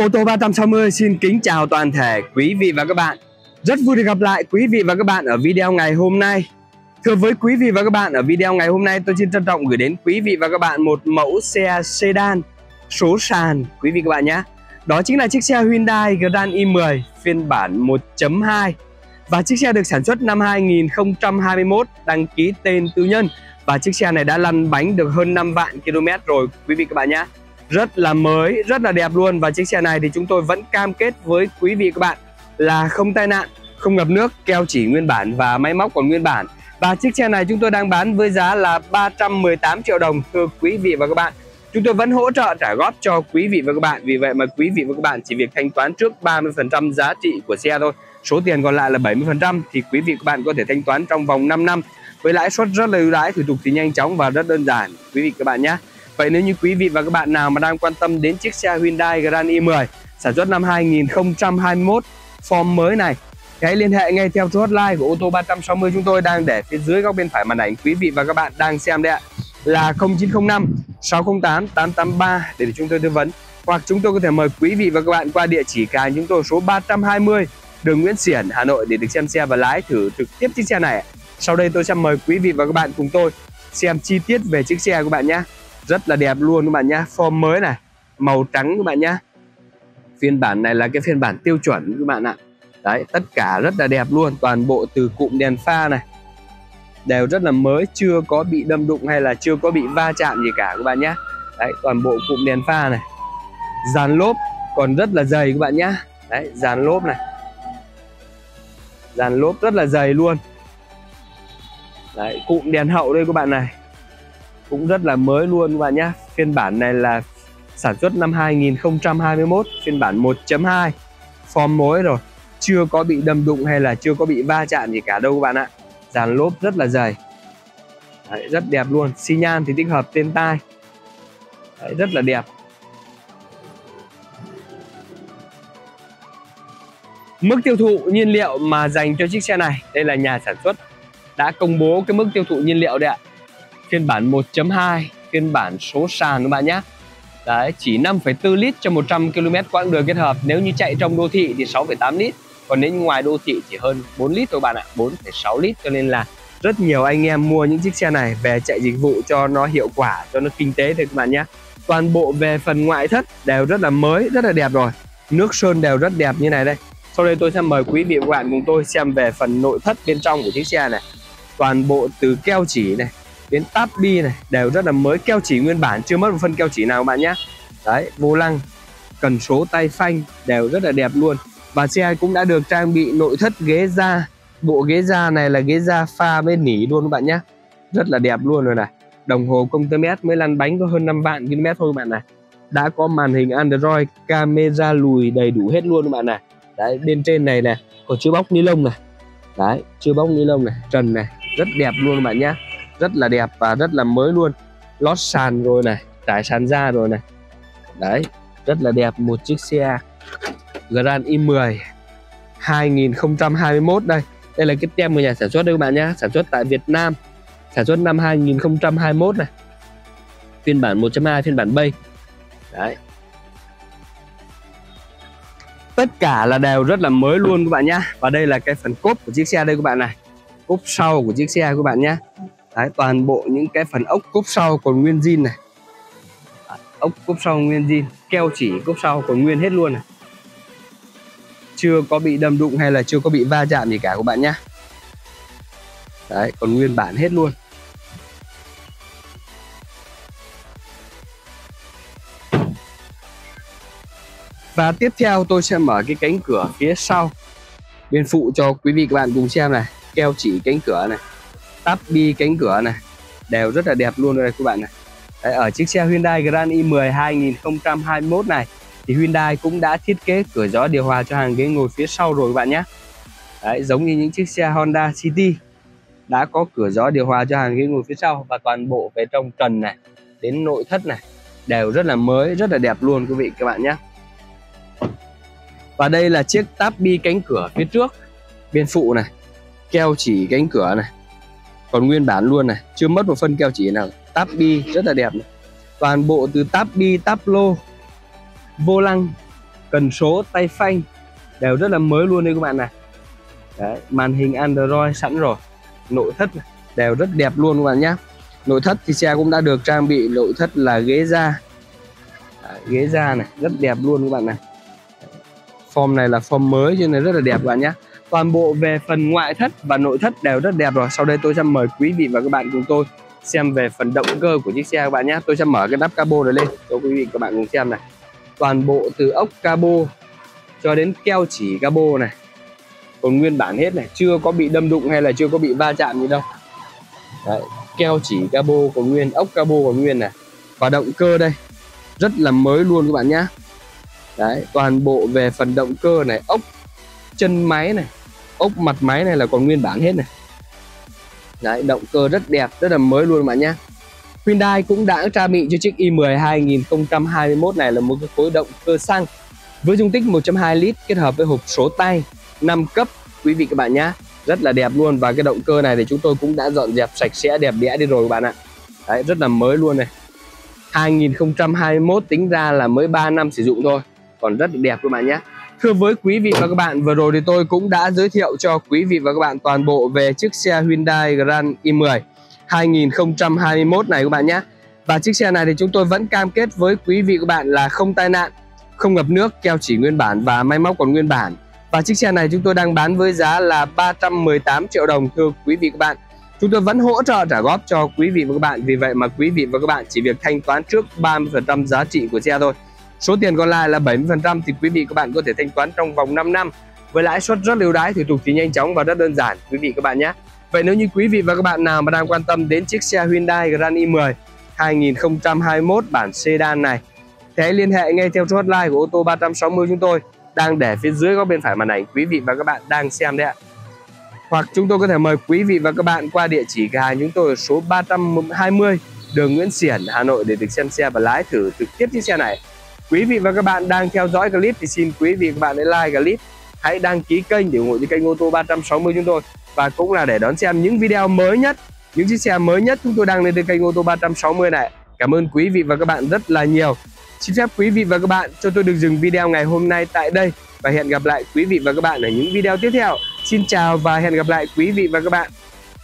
Ô tô 360 xin kính chào toàn thể quý vị và các bạn. Rất vui được gặp lại quý vị và các bạn ở video ngày hôm nay. Thưa với quý vị và các bạn, ở video ngày hôm nay tôi xin trân trọng gửi đến quý vị và các bạn một mẫu xe sedan số sàn quý vị các bạn nhé. Đó chính là chiếc xe Hyundai Grand i10 phiên bản 1.2. Và chiếc xe được sản xuất năm 2021, đăng ký tên tư nhân. Và chiếc xe này đã lăn bánh được hơn 5 vạn km rồi quý vị các bạn nhé. Rất là mới, rất là đẹp luôn. Và chiếc xe này thì chúng tôi vẫn cam kết với quý vị các bạn là không tai nạn, không ngập nước, keo chỉ nguyên bản và máy móc còn nguyên bản. Và chiếc xe này chúng tôi đang bán với giá là 318 triệu đồng thưa quý vị và các bạn. Chúng tôi vẫn hỗ trợ trả góp cho quý vị và các bạn. Vì vậy mà quý vị và các bạn chỉ việc thanh toán trước 30% giá trị của xe thôi. Số tiền còn lại là 70% thì quý vị và các bạn có thể thanh toán trong vòng 5 năm với lãi suất rất là ưu đãi, thủ tục thì nhanh chóng và rất đơn giản quý vị các bạn nhé. Vậy nếu như quý vị và các bạn nào mà đang quan tâm đến chiếc xe Hyundai Grand i10 sản xuất năm 2021 form mới này, hãy liên hệ ngay theo số hotline của ô tô 360 chúng tôi đang để phía dưới góc bên phải màn ảnh quý vị và các bạn đang xem đây ạ, là 0905 608 883 để chúng tôi tư vấn, hoặc chúng tôi có thể mời quý vị và các bạn qua địa chỉ cửa hàng chúng tôi số 320 đường Nguyễn Xiển, Hà Nội để được xem xe và lái thử trực tiếp chiếc xe này. Sau đây tôi sẽ mời quý vị và các bạn cùng tôi xem chi tiết về chiếc xe của bạn nhé. Rất là đẹp luôn các bạn nhé, form mới này, màu trắng các bạn nhé. Phiên bản này là cái phiên bản tiêu chuẩn các bạn ạ. Đấy, tất cả rất là đẹp luôn, toàn bộ từ cụm đèn pha này đều rất là mới, chưa có bị đâm đụng hay là chưa có bị va chạm gì cả các bạn nhé. Đấy, toàn bộ cụm đèn pha này, dàn lốp còn rất là dày các bạn nhé. Đấy, dàn lốp này, dàn lốp rất là dày luôn. Đấy, cụm đèn hậu đây các bạn này cũng rất là mới luôn các bạn nhé. Phiên bản này là sản xuất năm 2021, phiên bản 1.2, form mới rồi, chưa có bị đâm đụng hay là chưa có bị va chạm gì cả đâu các bạn ạ. Dàn lốp rất là dày. Đấy, rất đẹp luôn. Xi nhan thì tích hợp tên tai. Đấy, rất là đẹp. Mức tiêu thụ nhiên liệu mà dành cho chiếc xe này, đây là nhà sản xuất đã công bố cái mức tiêu thụ nhiên liệu đây ạ. Phiên bản 1.2, phiên bản số sàn các bạn nhé. Đấy, chỉ 5,4 lít cho 100 km quãng đường kết hợp. Nếu như chạy trong đô thị thì 6,8 lít. Còn nếu như ngoài đô thị chỉ hơn 4 lít thôi bạn ạ, 4,6 lít. Cho nên là rất nhiều anh em mua những chiếc xe này về chạy dịch vụ cho nó hiệu quả, cho nó kinh tế thôi các bạn nhé. Toàn bộ về phần ngoại thất đều rất là mới, rất là đẹp rồi. Nước sơn đều rất đẹp như này đây. Sau đây tôi sẽ mời quý vị và các bạn cùng tôi xem về phần nội thất bên trong của chiếc xe này. Toàn bộ từ keo chỉ này đến táp bi này đều rất là mới, keo chỉ nguyên bản, chưa mất một phân keo chỉ nào các bạn nhé. Đấy, vô lăng, cần số, tay phanh đều rất là đẹp luôn. Và xe cũng đã được trang bị nội thất ghế da. Bộ ghế da này là ghế da pha với nỉ luôn các bạn nhé. Rất là đẹp luôn rồi này. Đồng hồ công tơ mét mới lăn bánh có hơn 5 vạn km thôi các bạn này. Đã có màn hình Android, camera lùi đầy đủ hết luôn các bạn này. Đấy, bên trên này nè còn chưa bóc ni lông này. Đấy, chưa bóc ni lông này, trần này, rất đẹp luôn các bạn nhé. Rất là đẹp và rất là mới luôn. Lót sàn rồi này, trải sàn da rồi này. Đấy, rất là đẹp. Một chiếc xe Grand i10 2021 đây. Đây là cái tem của nhà sản xuất đây các bạn nhé. Sản xuất tại Việt Nam, sản xuất năm 2021 này. Phiên bản 1.2, phiên bản bay. Đấy, tất cả là đều rất là mới luôn các bạn nhé. Và đây là cái phần cốp của chiếc xe đây các bạn này. Cốp sau của chiếc xe các bạn nhé. Đấy, toàn bộ những cái phần ốc cốp sau còn nguyên zin này. Ốc cốp sau nguyên zin, keo chỉ cốp sau còn nguyên hết luôn này. Chưa có bị đâm đụng hay là chưa có bị va chạm gì cả các bạn nhé. Đấy, còn nguyên bản hết luôn. Và tiếp theo tôi sẽ mở cái cánh cửa phía sau bên phụ cho quý vị các bạn cùng xem này. Keo chỉ cánh cửa này, táp bi cánh cửa này đều rất là đẹp luôn đây các bạn này. Đấy, ở chiếc xe Hyundai Grand i10 2021 này thì Hyundai cũng đã thiết kế cửa gió điều hòa cho hàng ghế ngồi phía sau rồi các bạn nhé. Đấy, giống như những chiếc xe Honda City đã có cửa gió điều hòa cho hàng ghế ngồi phía sau. Và toàn bộ về trong trần này đến nội thất này đều rất là mới, rất là đẹp luôn quý vị các bạn nhé. Và đây là chiếc táp bi cánh cửa phía trước bên phụ này, keo chỉ cánh cửa này còn nguyên bản luôn này, chưa mất một phân keo chỉ nào. Táp bi rất là đẹp này. Toàn bộ từ táp bi, táp lô, vô lăng, cần số, tay phanh đều rất là mới luôn đây các bạn này. Đấy, màn hình Android sẵn rồi. Nội thất đều rất đẹp luôn các bạn nhé. Nội thất thì xe cũng đã được trang bị nội thất là ghế da. Đấy, ghế da này rất đẹp luôn các bạn này. Form này là form mới cho nên rất là đẹp các bạn nhé. Toàn bộ về phần ngoại thất và nội thất đều rất đẹp rồi. Sau đây tôi sẽ mời quý vị và các bạn cùng tôi xem về phần động cơ của chiếc xe các bạn nhé. Tôi sẽ mở cái nắp capo này lên cho quý vị và các bạn cùng xem này. Toàn bộ từ ốc capo cho đến keo chỉ capo này còn nguyên bản hết này, chưa có bị đâm đụng hay là chưa có bị va chạm gì đâu. Đấy, keo chỉ capo còn nguyên, ốc capo còn nguyên này. Và động cơ đây rất là mới luôn các bạn nhé. Đấy, toàn bộ về phần động cơ này, ốc chân máy này, ốc mặt máy này là còn nguyên bản hết này. Đấy, động cơ rất đẹp, rất là mới luôn các bạn nhé. Hyundai cũng đã trang bị cho chiếc i10 2021 này là một cái khối động cơ xăng với dung tích 1.2 lít kết hợp với hộp số tay 5 cấp quý vị các bạn nhé. Rất là đẹp luôn. Và cái động cơ này thì chúng tôi cũng đã dọn dẹp sạch sẽ đẹp đẽ đi rồi các bạn ạ. Đấy, rất là mới luôn này. 2021 tính ra là mới 3 năm sử dụng thôi, còn rất là đẹp các bạn nhé. Thưa với quý vị và các bạn, vừa rồi thì tôi cũng đã giới thiệu cho quý vị và các bạn toàn bộ về chiếc xe Hyundai Grand i10 2021 này các bạn nhé. Và chiếc xe này thì chúng tôi vẫn cam kết với quý vị và các bạn là không tai nạn, không ngập nước, keo chỉ nguyên bản và máy móc còn nguyên bản. Và chiếc xe này chúng tôi đang bán với giá là 318 triệu đồng thưa quý vị và các bạn. Chúng tôi vẫn hỗ trợ trả góp cho quý vị và các bạn. Vì vậy mà quý vị và các bạn chỉ việc thanh toán trước 30% giá trị của xe thôi. Số tiền còn lại là 70% thì quý vị và các bạn có thể thanh toán trong vòng 5 năm với lãi suất rất ưu đãi, thủ tục thì nhanh chóng và rất đơn giản quý vị các bạn nhé. Vậy nếu như quý vị và các bạn nào mà đang quan tâm đến chiếc xe Hyundai Grand i10 2021 bản sedan này thì hãy liên hệ ngay theo số hotline của ô tô 360 chúng tôi đang để phía dưới góc bên phải màn ảnh quý vị và các bạn đang xem đấy ạ. Hoặc chúng tôi có thể mời quý vị và các bạn qua địa chỉ cửa hàng chúng tôi ở số 320 đường Nguyễn Xiển, Hà Nội để được xem xe và lái thử trực tiếp chiếc xe này. Quý vị và các bạn đang theo dõi clip thì xin quý vị và các bạn hãy like clip, hãy đăng ký kênh để ủng hộ cho kênh ô tô 360 chúng tôi, và cũng là để đón xem những video mới nhất, những chiếc xe mới nhất chúng tôi đăng lên trên kênh ô tô 360 này. Cảm ơn quý vị và các bạn rất là nhiều. Xin phép quý vị và các bạn cho tôi được dừng video ngày hôm nay tại đây và hẹn gặp lại quý vị và các bạn ở những video tiếp theo. Xin chào và hẹn gặp lại quý vị và các bạn.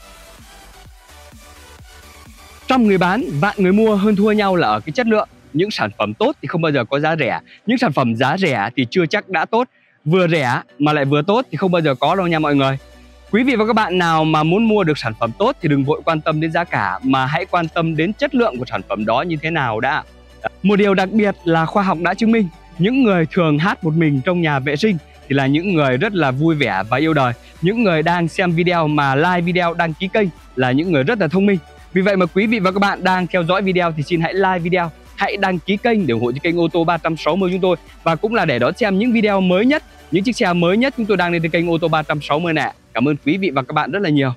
Trăm người bán, vạn người mua, hơn thua nhau là ở cái chất lượng. Những sản phẩm tốt thì không bao giờ có giá rẻ. Những sản phẩm giá rẻ thì chưa chắc đã tốt. Vừa rẻ mà lại vừa tốt thì không bao giờ có đâu nha mọi người. Quý vị và các bạn nào mà muốn mua được sản phẩm tốt thì đừng vội quan tâm đến giá cả, mà hãy quan tâm đến chất lượng của sản phẩm đó như thế nào đã. Một điều đặc biệt là khoa học đã chứng minh, những người thường hát một mình trong nhà vệ sinh thì là những người rất là vui vẻ và yêu đời. Những người đang xem video mà like video, đăng ký kênh là những người rất là thông minh. Vì vậy mà quý vị và các bạn đang theo dõi video thì xin hãy like video, hãy đăng ký kênh để ủng hộ cho kênh ô tô 360 chúng tôi, và cũng là để đón xem những video mới nhất, những chiếc xe mới nhất chúng tôi đang lên trên kênh ô tô 360 này. Cảm ơn quý vị và các bạn rất là nhiều.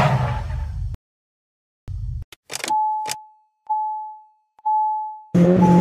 Thank you.